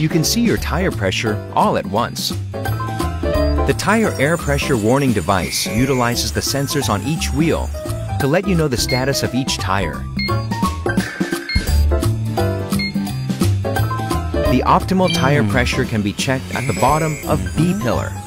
you can see your tire pressure all at once. The tire air pressure warning device utilizes the sensors on each wheel to let you know the status of each tire. The optimal tire pressure can be checked at the bottom of B pillar.